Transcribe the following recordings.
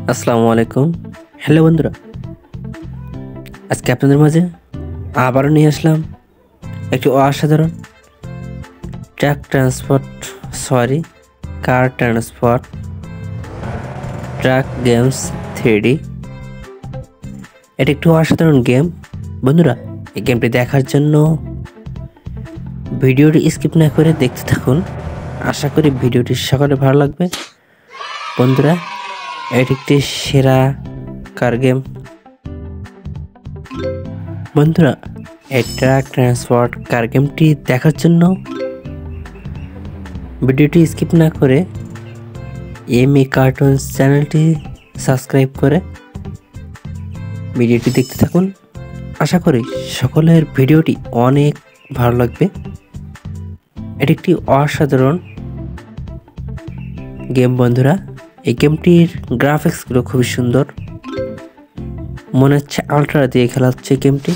আসসালামু আলাইকুম। হ্যালো বন্ধুরা, আজকে আপনাদের মাঝে আবারও নিয়ে আসলাম একটি অসাধারণ কার ট্রান্সপোর্ট ট্রাক গেমস 3D। এটা একটি অসাধারণ গেম। বন্ধুরা, এই গেমটি দেখার জন্য ভিডিওটি স্কিপ না করে দেখতে থাকুন। আশা করি ভিডিওটি সকলে ভালো লাগবে। বন্ধুরা, এটি একটি সেরা কার গেম। বন্ধুরা, এই ট্রাক ট্রান্সপোর্ট কার গেমটি দেখার জন্য ভিডিওটি স্কিপ না করে এমএ কার্টুনস চ্যানেলটি সাবস্ক্রাইব করে ভিডিওটি দেখতে থাকুন। আশা করি সকলের ভিডিওটি অনেক ভালো লাগবে। এটি একটি অসাধারণ গেম। বন্ধুরা, এই গেমটির গ্রাফিক্সগুলো খুবই সুন্দর, মনে হচ্ছে আলট্রা দিয়ে খেলা হচ্ছে গেমটি।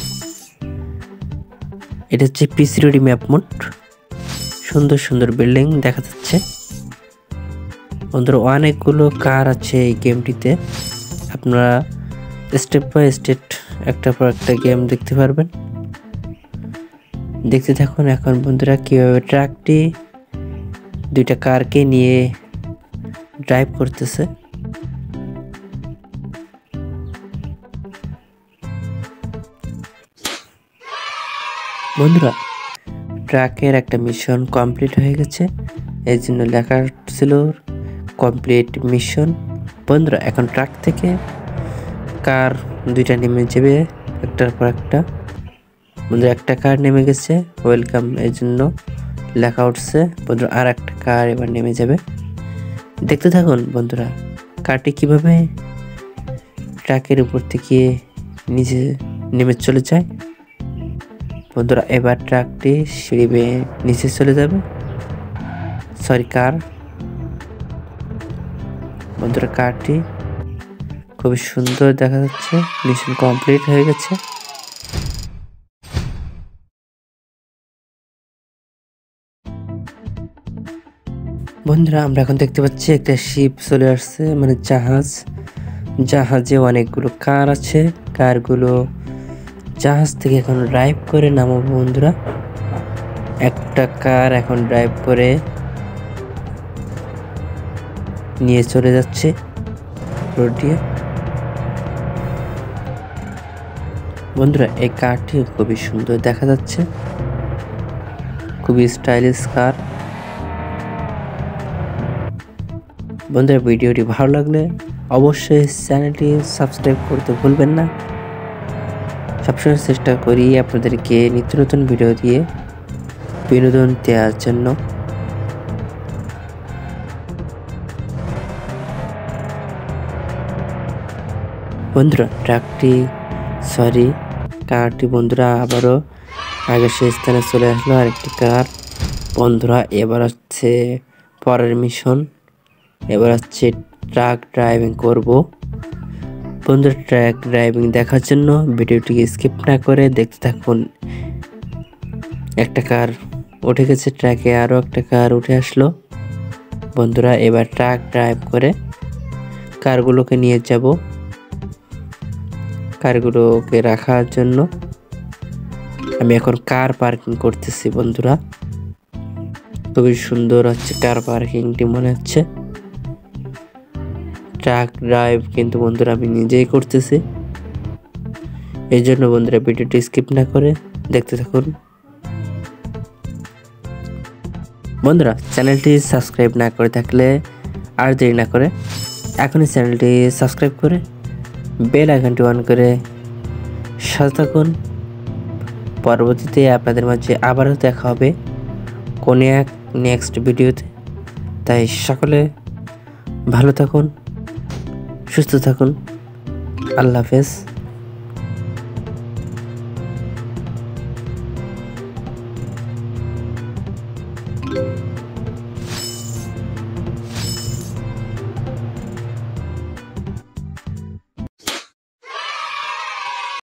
এটা হচ্ছে পিসি রেডি ম্যাপ মোড। সুন্দর সুন্দর বিল্ডিং দেখা যাচ্ছে। বন্ধুরা, অনেকগুলো কার আছে এই গেমটিতে। আপনারা স্টেপ বাই স্টেপ একটা পর একটা গেম দেখতে পারবেন। দেখতে থাকুন এখন বন্ধুরা কিভাবে ট্রাকটি দুইটা কারকে নিয়ে ড্রাইভ করতেছে। বন্ধুরা, ট্রাকের একটা মিশন কমপ্লিট হয়ে গেছে, এই জন্য লেখা ছিল কমপ্লিট মিশন। বন্ধুরা, এখন ট্রাক থেকে কার দুইটা নেমে যাবে একটার পর একটা। বন্ধুরা, একটা কার নেমে গেছে, ওয়েলকাম এই জন্য লেখা উঠছে। বন্ধুরা, আর একটা কার এবার নেমে যাবে। দেখতে থাকুন বন্ধুরা কারটি কিভাবে ট্রাকের উপর থেকে নিচে নেমে চলে যায়। বন্ধুরা, এবার ট্রাকটি সিঁড়ি বেয়ে নিচে চলে যাবে। কার। বন্ধুরা, কারটি খুবই সুন্দর দেখা যাচ্ছে। মিশন কমপ্লিট হয়ে গেছে। বন্ধুরা, আমরা এখন দেখতে পাচ্ছি একটা শিপ চলে আসছে, মানে জাহাজ। জাহাজে অনেকগুলো কার আছে। কারগুলো জাহাজ থেকে এখন ড্রাইভ করে নামাবো। বন্ধুরা, একটা কার এখন ড্রাইভ করে নিয়ে চলে যাচ্ছে রোড দিয়ে। বন্ধুরা, এই কারটি খুবই সুন্দর দেখা যাচ্ছে, খুবই স্টাইলিশ কার। বন্ধুরা, ভিডিওটি ভালো লাগলে অবশ্যই চ্যানেলটি সাবস্ক্রাইব করতে ভুলবেন না। সবসময় চেষ্টা করি আপনাদেরকে নিত্য নতুন ভিডিও দিয়ে বিনোদন দেওয়ার জন্য। বন্ধুরা, কারটি বন্ধুরা আবারও আগে সেই স্থানে চলে আসলো আরেকটি কার। বন্ধুরা, এবার হচ্ছে পরের মিশন। এবার হচ্ছে ট্রাক ড্রাইভিং করব। বন্ধুরা, ট্রাক ড্রাইভিং দেখার জন্য ভিডিওটি স্কিপ না করে দেখতে থাকুন। একটা কার উঠে গেছে ট্রাকে, আরও একটা কার উঠে আসলো। বন্ধুরা, এবার ট্রাক ড্রাইভ করে কারগুলোকে নিয়ে যাব কারগুলোকে রাখার জন্য। আমি এখন কার পার্কিং করতেছি। বন্ধুরা, খুবই সুন্দর হচ্ছে কার পার্কিংটি মনে হচ্ছে। ট্রাক ড্রাইভ কিন্তু বন্ধুরা আমি নিজেই করতেছি, এই জন্য বন্ধুরা ভিডিওটি স্কিপ না করে দেখতে থাকুন। বন্ধুরা, চ্যানেলটি সাবস্ক্রাইব না করে থাকলে আর দেরি না করে এখনই চ্যানেলটি সাবস্ক্রাইব করে বেল আইকনটি অন করে সাথে থাকুন। পরবর্তীতে আপনাদের মাঝে আবারও দেখা হবে কোন এক নেক্সট ভিডিওতে। তাই সকলে ভালো থাকুন, সুস্থ থাকুন। আল্লাহ হাফেজ।